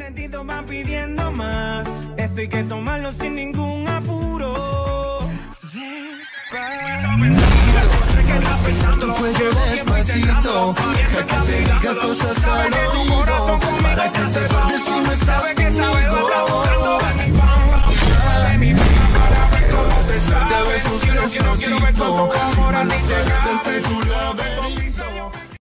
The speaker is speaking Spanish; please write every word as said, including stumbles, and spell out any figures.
sentidos van pidiendo más. Esto hay que tomarlo sin ningún apuro. Despacito, tu cuello despacito, deja que te diga cosas al oído.